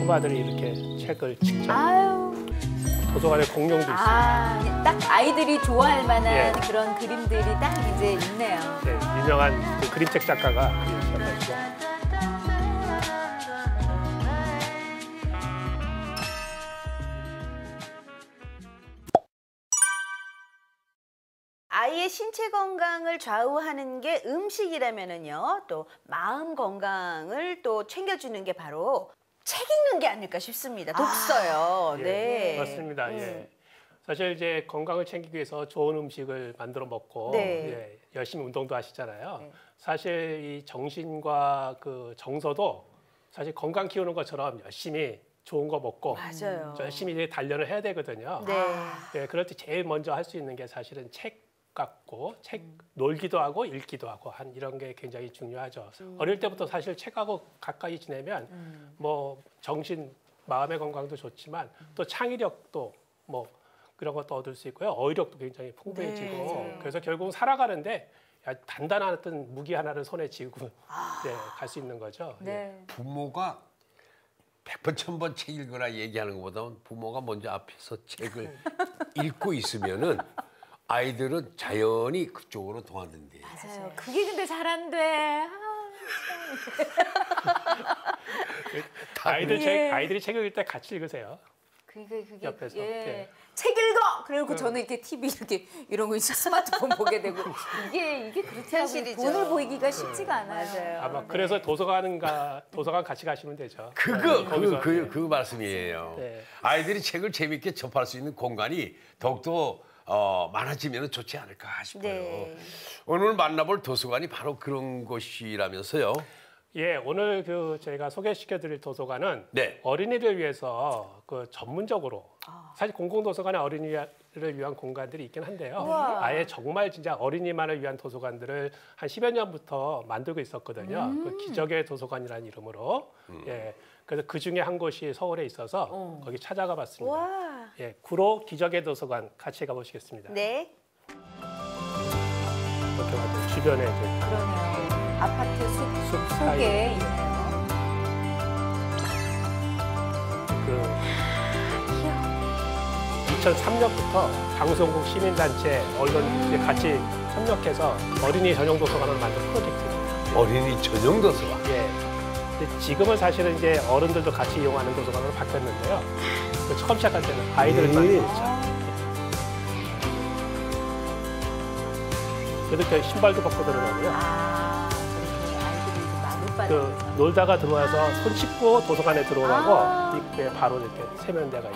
부모들이 이렇게 책을 직접 아유. 도서관에 공룡도 있어요. 딱 아이들이 좋아할 만한 예. 그런 그림들이 딱 이제 있네요. 네, 유명한 그 그림책 작가가 그리셔가지고. 아이의 신체 건강을 좌우하는 게 음식이라면은요, 또 마음 건강을 또 챙겨주는 게 바로 책 읽는 게 아닐까 싶습니다. 독서요. 예, 네. 맞습니다. 예. 사실 이제 건강을 챙기기 위해서 좋은 음식을 만들어 먹고 네. 예, 열심히 운동도 하시잖아요. 네. 사실 이 정신과 그 정서도 사실 건강 키우는 것처럼 열심히 좋은 거 먹고 맞아요. 열심히 이제 단련을 해야 되거든요. 네. 예, 그럴 때 제일 먼저 할 수 있는 게 사실은 책 같고 책 놀기도 하고 읽기도 하고 한 이런 게 굉장히 중요하죠. 어릴 때부터 사실 책하고 가까이 지내면 뭐 정신 마음의 건강도 좋지만 또 창의력도 뭐 그런 것도 얻을 수 있고요. 어휘력도 굉장히 풍부해지고 네. 그래서 결국은 살아가는데 단단한 어떤 무기 하나를 손에 쥐고 네, 갈 수 있는 거죠. 예. 네. 부모가 100번, 1000번 책 읽거나 얘기하는 것보다는 부모가 먼저 앞에서 책을 읽고 있으면은 아이들은 자연히 그쪽으로 동화된대요. 맞아요. 그게 근데 잘 안 돼. 아이들이 책 읽을 때 같이 읽으세요. 그게 옆에서. 예. 예. 책 읽어. 그리고 저는 이렇게 TV 이렇게 이런 거 있어 스마트폰 보게 되고 이게 그렇게 현실이죠. 돈을 보이기가 쉽지가 않아요. 맞아요. 아마 네. 그래서 도서관 같이 가시면 되죠. 그 거기서, 말씀이에요. 네. 아이들이 책을 재밌게 접할 수 있는 공간이 더욱더 많아지면 좋지 않을까 싶어요. 네. 오늘 만나볼 도서관이 바로 그런 곳이라면서요. 예, 오늘 저희가 소개시켜드릴 도서관은 네. 어린이를 위해서 그 전문적으로 사실 공공도서관에 어린이를 위한 공간들이 있긴 한데요. 우와. 아예 정말 진짜 어린이만을 위한 도서관들을 한 10여 년부터 만들고 있었거든요. 그 기적의 도서관이라는 이름으로. 예, 그래서 그 중에 한 곳이 서울에 있어서 거기 찾아가 봤습니다. 와. 예, 구로 기적의 도서관 같이 가보시겠습니다. 네. 이렇게 완전 주변에 이제 그러네요. 아파트 숲 숲 속에 사이에 있네요. 그 2003년부터 방송국 시민단체 언론 같이 협력해서 어린이 전용 도서관을 만든 프로젝트입니다. 어린이 전용 도서관. 예. 근데 지금은 사실은 이제 어른들도 같이 이용하는 도서관으로 바뀌었는데요. 그 처음 시작할 때는 아이들만 있었죠. 이렇게 신발도 벗고 들어가고요. 그렇게 아이들이 막 그 놀다가 들어와서 손 씻고 도서관에 들어오라고 입구에 바로 이렇게 세면대가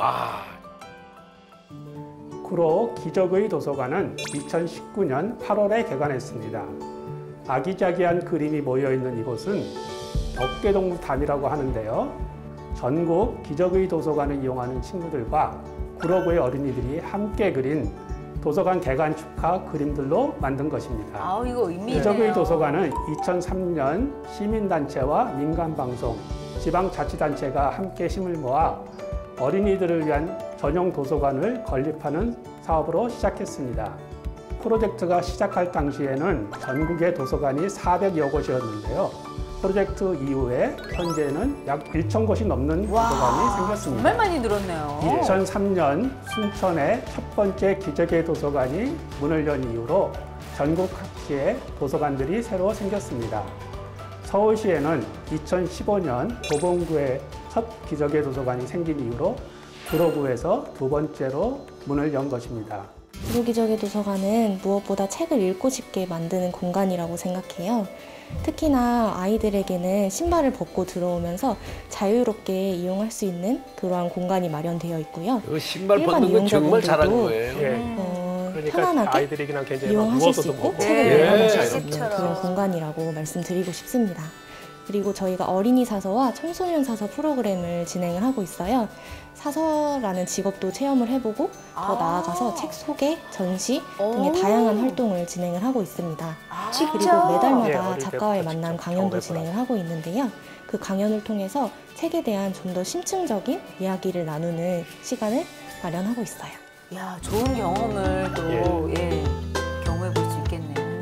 있어요. 구로 기적의 도서관은 2019년 8월에 개관했습니다. 아기자기한 그림이 모여있는 이곳은 덕계동담이라고 하는데요. 전국 기적의 도서관을 이용하는 친구들과 구로구의 어린이들이 함께 그린 도서관 개관 축하 그림들로 만든 것입니다. 아우 이거 의미 있네요. 기적의 도서관은 2003년 시민단체와 민간방송, 지방자치단체가 함께 힘을 모아 어린이들을 위한 전용 도서관을 건립하는 사업으로 시작했습니다. 프로젝트가 시작할 당시에는 전국의 도서관이 400여 곳이었는데요. 프로젝트 이후에 현재는 약 1,000곳이 넘는 도서관이 생겼습니다. 정말 많이 늘었네요. 2003년 순천의 첫 번째 기적의 도서관이 문을 연 이후로 전국 각지에 도서관들이 새로 생겼습니다. 서울시에는 2015년 도봉구에 첫 기적의 도서관이 생긴 이후로 구로구에서 두 번째로 문을 연 것입니다. 구로기적의 도서관은 무엇보다 책을 읽고 싶게 만드는 공간이라고 생각해요. 특히나 아이들에게는 신발을 벗고 들어오면서 자유롭게 이용할 수 있는 그러한 공간이 마련되어 있고요. 신발 일반 벗는 건 정말 잘한 이용자분들도 거예요. 예. 그러니까 편안하게 아이들이 그냥 굉장히 이용하실 수 누워서도 있고 보고. 책을 예. 읽어보실 수 있는 책처럼. 그런 공간이라고 말씀드리고 싶습니다. 그리고 저희가 어린이 사서와 청소년 사서 프로그램을 진행을 하고 있어요. 사서라는 직업도 체험을 해보고 더 나아가서 책 소개, 전시 등의 다양한 활동을 진행을 하고 있습니다. 그리고 예, 매달마다 어릴 작가와의 때부터 만남 직접 강연도 경험해보라. 진행을 하고 있는데요. 그 강연을 통해서 책에 대한 좀 더 심층적인 이야기를 나누는 시간을 마련하고 있어요. 야 좋은 경험을 또 예, 경험해 볼 수 있겠네요.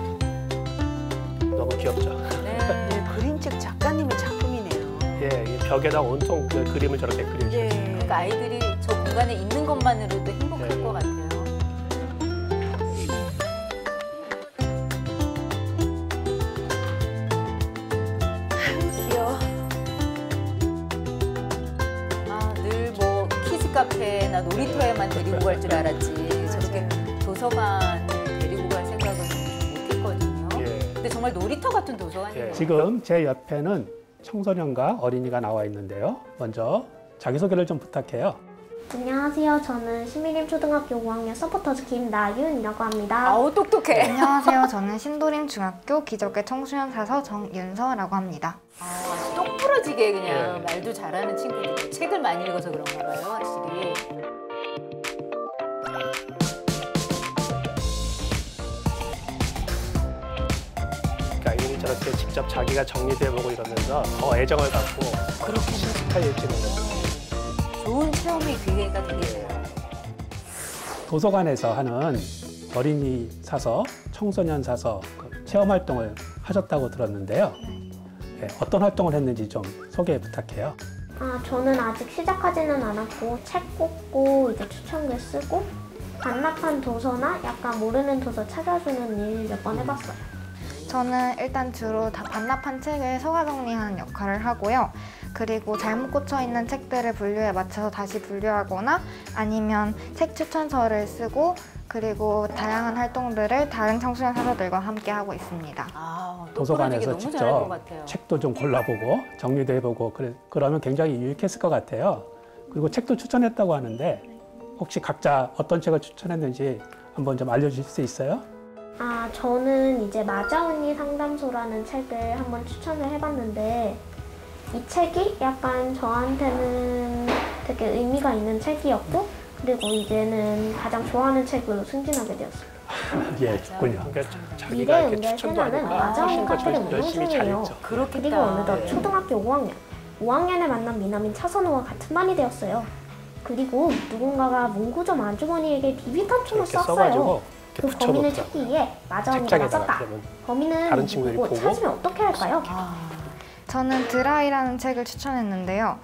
너무 귀엽죠. 네. 네, 그림책 작가님의 작품이네요. 예, 이 벽에다 온통 그 그림을 저렇게 그려주죠. 네. 그러니까 아이들이 저 공간에 있는 것만으로도 행복할 네. 것 같아요. 귀여워. 아, 늘 뭐 키즈 카페나 놀이터에만 데리고 갈 줄 알았지. 저렇게 도서관에 데리고 갈 생각은 못했거든요. 예. 근데 정말 놀이터 같은 도서관이에요. 예. 지금 제 옆에는 청소년과 어린이가 나와 있는데요. 먼저 자기소개를 좀 부탁해요. 안녕하세요. 저는 신미림 초등학교 5학년 서포터즈 김나윤이라고 합니다. 아우 똑똑해. 안녕하세요. 저는 신도림 중학교 기적의 청소년 사서 정윤서라고 합니다. 아, 똑 부러지게 그냥 예. 말도 잘하는 친구들. 책을 많이 읽어서 그런가 봐요, 확실히. 그러니까 아이들이 저렇게 직접 자기가 정리도 해보고 이러면서 더 애정을 갖고 스타일해지는 거죠. 좋은 체험이 기회가 되겠네요. 도서관에서 하는 어린이 사서, 청소년 사서 체험 활동을 하셨다고 들었는데요. 네, 어떤 활동을 했는지 좀 소개 부탁해요. 저는 아직 시작하지는 않았고 책 꽂고 이제 추천글 쓰고 반납한 도서나 약간 모르는 도서 찾아주는 일 몇 번 해봤어요. 저는 일단 주로 다 반납한 책을 서가 정리하는 역할을 하고요. 그리고 잘못 꽂혀 있는 책들을 분류에 맞춰서 다시 분류하거나 아니면 책 추천서를 쓰고 그리고 다양한 활동들을 다른 청소년 사서들과 함께 하고 있습니다. 아, 도서관에서 너무 잘할 것 직접 같아요. 책도 좀 골라보고 정리도 해보고 그러면 굉장히 유익했을 것 같아요. 그리고 책도 추천했다고 하는데 혹시 각자 어떤 책을 추천했는지 한번 좀 알려주실 수 있어요? 저는 이제 마자언니 상담소라는 책을 한번 추천을 해봤는데 이 책이 약간 저한테는 되게 의미가 있는 책이었고 그리고 이제는 가장 좋아하는 책으로 승진하게 되었습니다. 예, 좋군요. 그러니까 자기가 미래 이렇게 응결 추천도 세나는 하니까 마자언니 훨씬 더 카페를 운영 열심히 중이에요. 잘했죠. 그렇겠다. 그리고 어느덧 네. 초등학교 5학년에 만난 미남인 차선호와 같은 반이 되었어요. 그리고 누군가가 문구점 아주머니에게 비비탄총을 이렇게 쐈어요. 써가지고 그 이렇게 범인을 붙여놓더라고요. 찾기 위해 마자언니가 책장에다가 나섰다. 그러면 범인은 다른 친구들이 누구고 보고 찾으면 어떻게 할까요? 저는 드라이라는 책을 추천했는데요.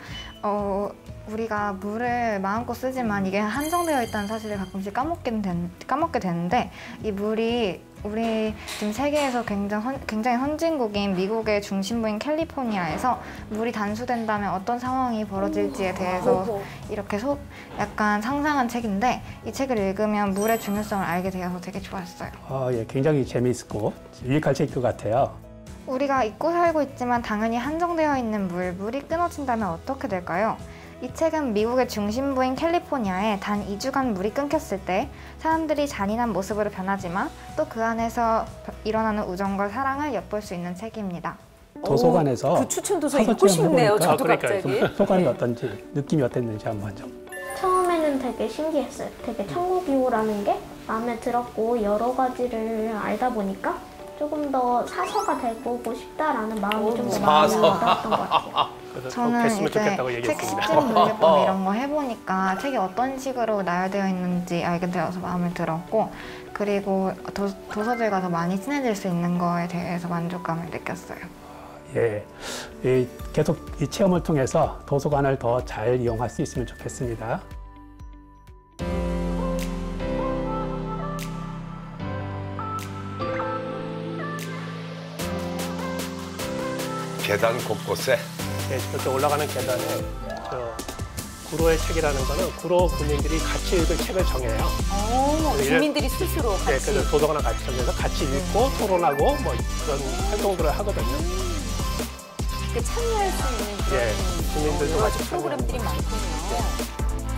우리가 물을 마음껏 쓰지만 이게 한정되어 있다는 사실을 가끔씩 까먹게 되는데 이 물이 우리 지금 세계에서 굉장히 선진국인 미국의 중심부인 캘리포니아에서 물이 단수된다면 어떤 상황이 벌어질지에 대해서 이렇게 약간 상상한 책인데 이 책을 읽으면 물의 중요성을 알게 되어서 되게 좋았어요. 예, 굉장히 재미있고 유익할 책일 것 같아요. 우리가 잊고 살고 있지만 당연히 한정되어 있는 물이 끊어진다면 어떻게 될까요? 이 책은 미국의 중심부인 캘리포니아에 단 2주간 물이 끊겼을 때 사람들이 잔인한 모습으로 변하지만 또 그 안에서 일어나는 우정과 사랑을 엿볼 수 있는 책입니다. 도서관에서 그 추천 도서 사서 읽고 싶네요. 체험해보니까 저도 그러니까요. 갑자기. 소감이 어떤지, 느낌이 어땠는지 한번 좀. 처음에는 되게 신기했어요. 되게 천국이오라는 게 마음에 들었고 여러 가지를 알다 보니까 조금 더 사서가 되고 싶다라는 마음이 좀 더 많이 사서. 들었던 것 같아요. 그래서 꼭 저는 됐으면 이제 좋겠다고 책 얘기했습니다. 시즌 분류법 이런 거 해보니까 책이 어떤 식으로 나열되어 있는지 알게 되어서 마음에 들었고 그리고 도서들과 더 많이 친해질 수 있는 거에 대해서 만족감을 느꼈어요. 예, 계속 이 체험을 통해서 도서관을 더 잘 이용할 수 있으면 좋겠습니다. 계단 곳곳에 네, 이렇게 올라가는 계단에 구로의 책이라는 거는 구로 군민들이 같이 읽을 책을 정해요. 주민들이 스스로 네, 같이. 그래서 도서관을 같이 정해서 같이 읽고 토론하고 뭐 그런 활동들을 하거든요. 이렇게 참여할 수 있는 그런 예, 주민들도 여러 같이 가지 프로그램들이 참여하는 많군요.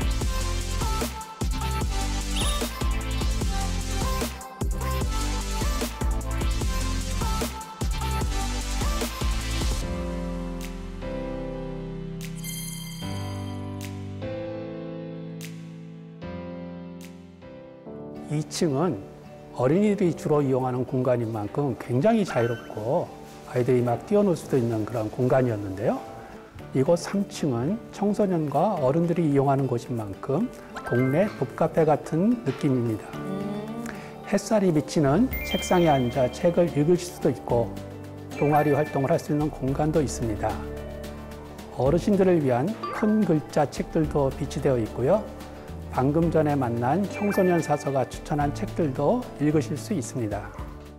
이 층은 어린이들이 주로 이용하는 공간인 만큼 굉장히 자유롭고 아이들이 막 뛰어놀 수도 있는 그런 공간이었는데요. 이곳 3층은 청소년과 어른들이 이용하는 곳인 만큼 동네 북카페 같은 느낌입니다. 햇살이 비치는 책상에 앉아 책을 읽을 수도 있고 동아리 활동을 할 수 있는 공간도 있습니다. 어르신들을 위한 큰 글자 책들도 비치되어 있고요. 방금 전에 만난 청소년 사서가 추천한 책들도 읽으실 수 있습니다.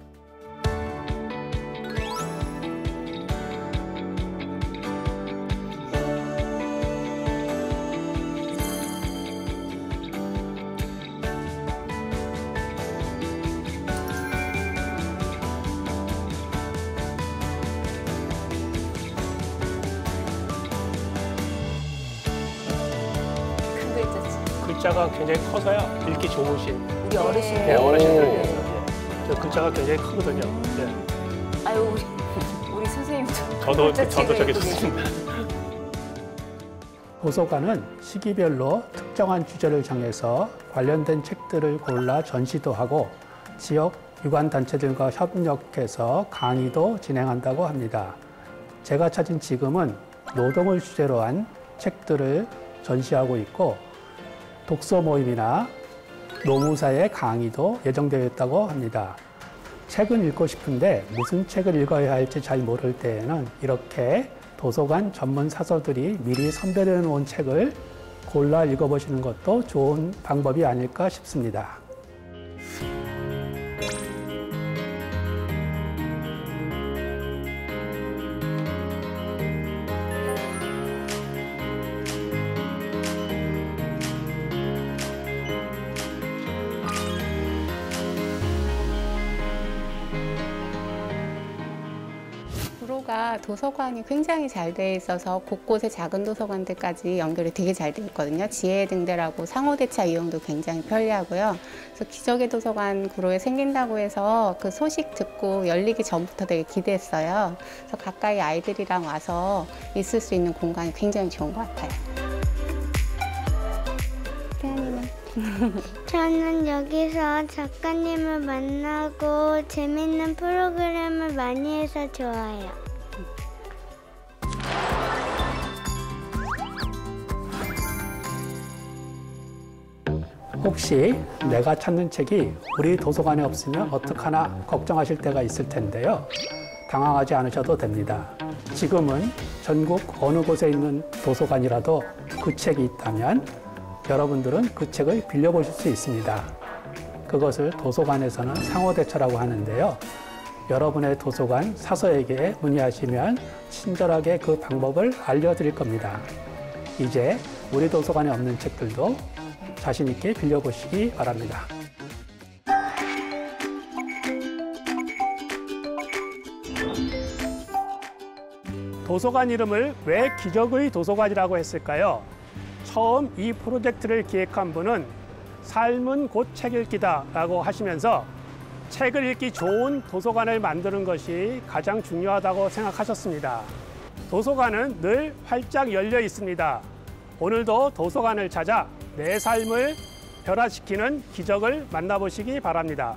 큰 글자지. 글자가 굉장히 커서요. 읽기 좋으신 우리 어르신들. 네, 어르신들을 위해서. 예. 저 글자가 굉장히 크거든요. 예. 아유, 우리 선생님도. 저도 책을 저기 읽고 계시고. 좋습니다. 도서관은 시기별로 특정한 주제를 정해서 관련된 책들을 골라 전시도 하고 지역 유관단체들과 협력해서 강의도 진행한다고 합니다. 제가 찾은 지금은 노동을 주제로 한 책들을 전시하고 있고 독서 모임이나 노무사의 강의도 예정되어 있다고 합니다. 책은 읽고 싶은데 무슨 책을 읽어야 할지 잘 모를 때에는 이렇게 도서관 전문 사서들이 미리 선별해 놓은 책을 골라 읽어보시는 것도 좋은 방법이 아닐까 싶습니다. 구로가 도서관이 굉장히 잘 돼 있어서 곳곳에 작은 도서관들까지 연결이 되게 잘 돼 있거든요. 지혜등대라고 상호대차 이용도 굉장히 편리하고요. 그래서 기적의 도서관 구로에 생긴다고 해서 그 소식 듣고 열리기 전부터 되게 기대했어요. 그래서 가까이 아이들이랑 와서 있을 수 있는 공간이 굉장히 좋은 것 같아요. 태연이는? 저는 여기서 작가님을 만나고 재밌는 프로그램을 많이 해서 좋아요. 혹시 내가 찾는 책이 우리 도서관에 없으면 어떡하나 걱정하실 때가 있을 텐데요. 당황하지 않으셔도 됩니다. 지금은 전국 어느 곳에 있는 도서관이라도 그 책이 있다면 여러분들은 그 책을 빌려보실 수 있습니다. 그것을 도서관에서는 상호대처라고 하는데요. 여러분의 도서관 사서에게 문의하시면 친절하게 그 방법을 알려드릴 겁니다. 이제 우리 도서관에 없는 책들도 자신 있게 빌려보시기 바랍니다. 도서관 이름을 왜 기적의 도서관이라고 했을까요? 처음 이 프로젝트를 기획한 분은 삶은 곧 책 읽기다라고 하시면서 책을 읽기 좋은 도서관을 만드는 것이 가장 중요하다고 생각하셨습니다. 도서관은 늘 활짝 열려 있습니다. 오늘도 도서관을 찾아 내 삶을 변화시키는 기적을 만나보시기 바랍니다.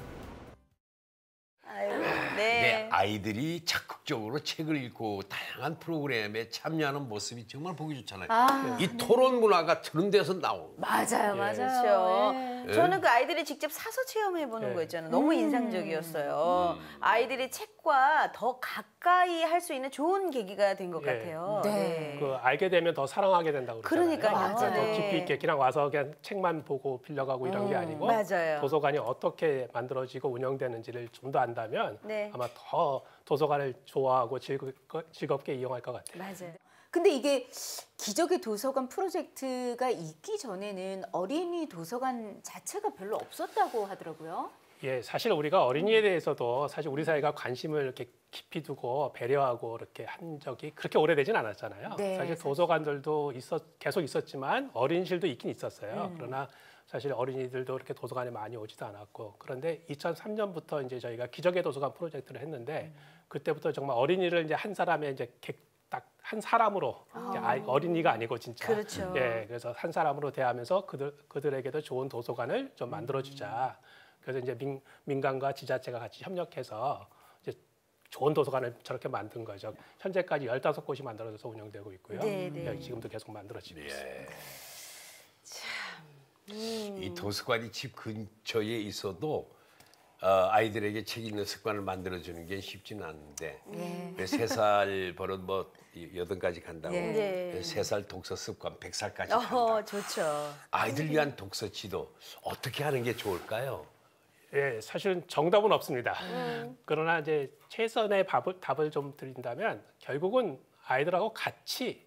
아유, 네, 아이들이 적극적으로 책을 읽고 다양한 프로그램에 참여하는 모습이 정말 보기 좋잖아요. 이 토론 문화가 저런 데서 나오고. 맞아요, 맞아요. 그렇죠. 예. 저는 그 아이들이 직접 사서 체험해보는 네. 거 있잖아요. 너무 인상적이었어요. 아이들이 책과 더 가까이 할 수 있는 좋은 계기가 된 것 예. 같아요. 네. 그 알게 되면 더 사랑하게 된다고 그러잖아요. 그러니까요. 더 네. 깊이 있게 그냥 와서 그냥 책만 보고 빌려가고 이런 게 아니고 맞아요. 도서관이 어떻게 만들어지고 운영되는지를 좀 더 안다면 네. 아마 더 도서관을 좋아하고 즐겁게 이용할 것 같아요. 맞아요. 근데 이게 기적의 도서관 프로젝트가 있기 전에는 어린이 도서관 자체가 별로 없었다고 하더라고요. 예, 사실 우리가 어린이에 대해서도 사실 우리 사회가 관심을 이렇게 깊이 두고 배려하고 이렇게 한 적이 그렇게 오래되진 않았잖아요. 네, 사실 도서관들도 계속 있었지만 어린이실도 있긴 있었어요. 그러나 사실 어린이들도 이렇게 도서관에 많이 오지도 않았고, 그런데 2003년부터 이제 저희가 기적의 도서관 프로젝트를 했는데 그때부터 정말 어린이를 이제 한 사람의 이제 딱 한 사람으로 이제 어린이가 아니고 진짜 그렇죠. 예, 그래서 한 사람으로 대하면서 그들에게도 좋은 도서관을 좀 만들어주자. 그래서 이제 민간과 지자체가 같이 협력해서 이제 좋은 도서관을 저렇게 만든 거죠. 현재까지 15곳이 만들어져서 운영되고 있고요. 네, 네. 예, 지금도 계속 만들어지고 있습니다. 이 도서관이 집 근처에 있어도 아이들에게 책 읽는 습관을 만들어주는 게 쉽지는 않은데 네. 3살 버릇 뭐 8가지 간다고 네. 3살 독서 습관 100살까지 간다. 좋죠. 아이들 위한 독서 지도 어떻게 하는 게 좋을까요? 예, 사실은 정답은 없습니다. 그러나 이제 최선의 답을 좀 드린다면 결국은 아이들하고 같이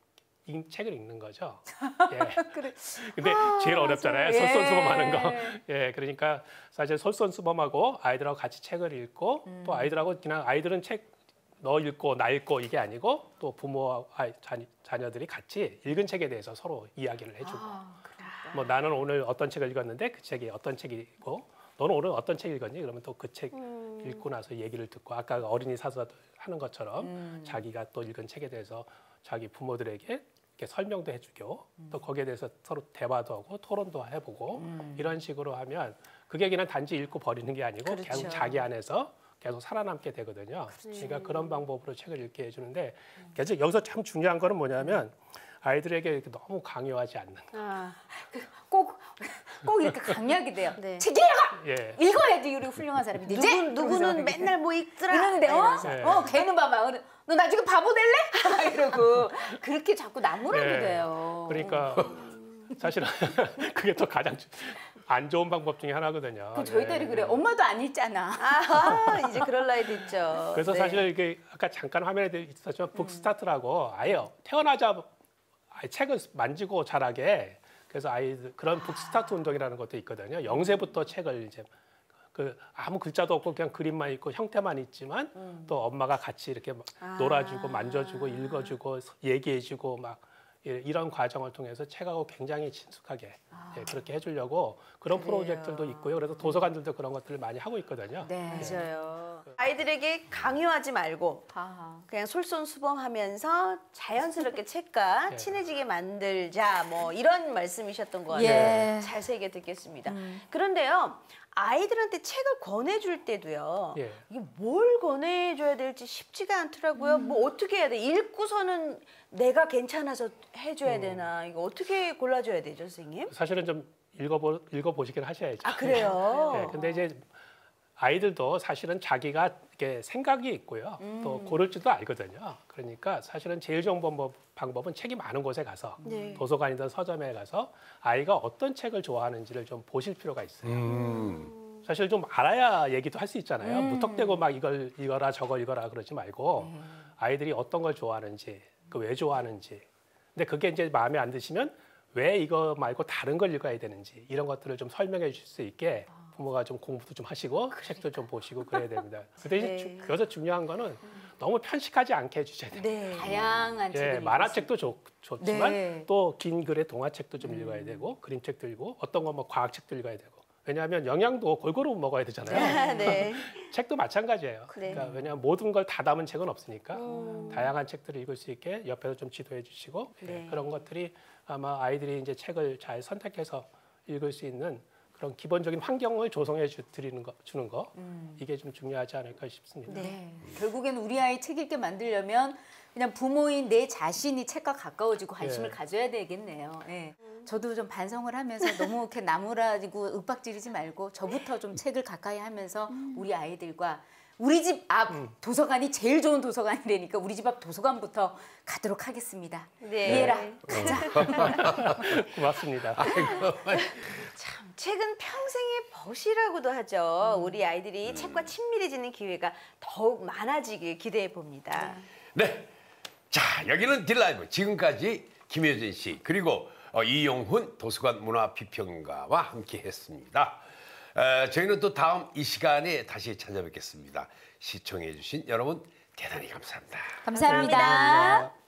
책을 읽는 거죠. 예. 근데 제일 어렵잖아요. 예. 솔선수범하는 거. 예, 그러니까 사실 솔선수범하고 아이들하고 같이 책을 읽고 또 아이들하고 그냥 아이들은 책 너 읽고 나 읽고 이게 아니고 또 부모와 자녀들이 같이 읽은 책에 대해서 서로 이야기를 해주고 뭐 나는 오늘 어떤 책을 읽었는데 그 책이 어떤 책이고 너는 오늘 어떤 책 읽었니? 그러면 또 그 책 읽고 나서 얘기를 듣고 아까 어린이 사서 하는 것처럼 자기가 또 읽은 책에 대해서 자기 부모들에게 이렇게 설명도 해주고 또 거기에 대해서 서로 대화도 하고 토론도 해보고 이런 식으로 하면 그게 그냥 단지 읽고 버리는 게 아니고 그렇죠. 계속 자기 안에서 계속 살아남게 되거든요. 그러니까 그런 방법으로 책을 읽게 해주는데 그래서 여기서 참 중요한 거는 뭐냐면 아이들에게 이렇게 너무 강요하지 않는 거. 꼭 이렇게 강약이 돼요. 네. 책 읽어! 예. 읽어야지 우리 훌륭한 사람인데 누구는 맨날 뭐 읽더라. 이러는데 네. 걔는 봐봐. 너 나중에 바보 될래? 막 이러고 그렇게 자꾸 나무라게 네. 돼요. 그러니까 사실은 그게 또 가장 안 좋은 방법 중에 하나거든요. 저희 딸이 그래. 엄마도 안 읽잖아. 이제 그럴 나이도 있죠. 그래서 네. 사실 이게 아까 잠깐 화면에 있었지만 북스타트라고 아예 태어나자 아예 책을 만지고 자라게 그래서 아이들 그런 북스타트 운동이라는 것도 있거든요. 0세부터 책을 이제 그 아무 글자도 없고 그냥 그림만 있고 형태만 있지만 또 엄마가 같이 이렇게 놀아주고 만져주고 읽어주고 얘기해주고 막 이런 과정을 통해서 책하고 굉장히 친숙하게 그렇게 해주려고 그런 프로젝트들도 있고요. 그래서 도서관들도 그런 것들을 많이 하고 있거든요. 네. 맞아요. 아이들에게 강요하지 말고 그냥 솔선수범하면서 자연스럽게 책과 네. 친해지게 만들자 뭐 이런 말씀이셨던 것 같아요. 예. 잘 새겨 듣겠습니다. 그런데요. 아이들한테 책을 권해줄 때도요. 예. 이게 뭘 권해줘야 될지 쉽지가 않더라고요. 뭐 어떻게 해야 돼? 읽고서는 내가 괜찮아서 해줘야 되나? 이거 어떻게 골라줘야 되죠, 선생님? 사실은 좀 읽어보시긴 하셔야죠. 아, 그래요? 네, 근데 이제 아이들도 사실은 자기가 이렇게 생각이 있고요. 또 고를 줄도 알거든요. 그러니까 사실은 제일 좋은 방법은 책이 많은 곳에 가서 네. 도서관이든 서점에 가서 아이가 어떤 책을 좋아하는지를 좀 보실 필요가 있어요. 사실 좀 알아야 얘기도 할 수 있잖아요. 무턱대고 막 이걸 읽어라 저걸 읽어라 그러지 말고 아이들이 어떤 걸 좋아하는지 그 왜 좋아하는지 근데 그게 이제 마음에 안 드시면 왜 이거 말고 다른 걸 읽어야 되는지 이런 것들을 좀 설명해 주실 수 있게 부모가 좀 공부도 좀 하시고 책도 좀 보시고 그래야 됩니다. 근데 이제 여기서 중요한 거는 너무 편식하지 않게 해주셔야 됩니다. 네. 다양한 책을 만화책도 좋지만 네. 또 긴 글의 동화책도 좀 읽어야 되고 그림책도 읽고 어떤 건 뭐 과학책도 읽어야 되고 왜냐하면 영양도 골고루 먹어야 되잖아요. 네. 책도 마찬가지예요. 네. 그러니까 왜냐하면 모든 걸 다 담은 책은 없으니까 다양한 책들을 읽을 수 있게 옆에서 좀 지도해 주시고 네. 그런 것들이 아마 아이들이 이제 책을 잘 선택해서 읽을 수 있는 그런 기본적인 환경을 조성해 주는 거 이게 좀 중요하지 않을까 싶습니다. 네. 결국에는 우리 아이 책 읽게 만들려면 그냥 부모인 내 자신이 책과 가까워지고 관심을 가져야 되겠네요. 예. 저도 좀 반성을 하면서 너무 이렇게 나무라지고 윽박지르지 말고 저부터 좀 책을 가까이 하면서 우리 아이들과 우리 집 앞 도서관이 제일 좋은 도서관이라니까 우리 집 앞 도서관부터 가도록 하겠습니다. 네. 이해라. 가자. 고맙습니다. 참 책은 평생의 벗이라고도 하죠. 우리 아이들이 책과 친밀해지는 기회가 더욱 많아지길 기대해 봅니다. 네. 자, 여기는 딜라이브. 지금까지 김효진 씨 그리고 이용훈 도서관 문화비평가와 함께 했습니다. 저희는 또 다음 이 시간에 다시 찾아뵙겠습니다. 시청해 주신 여러분 대단히 감사합니다. 감사합니다.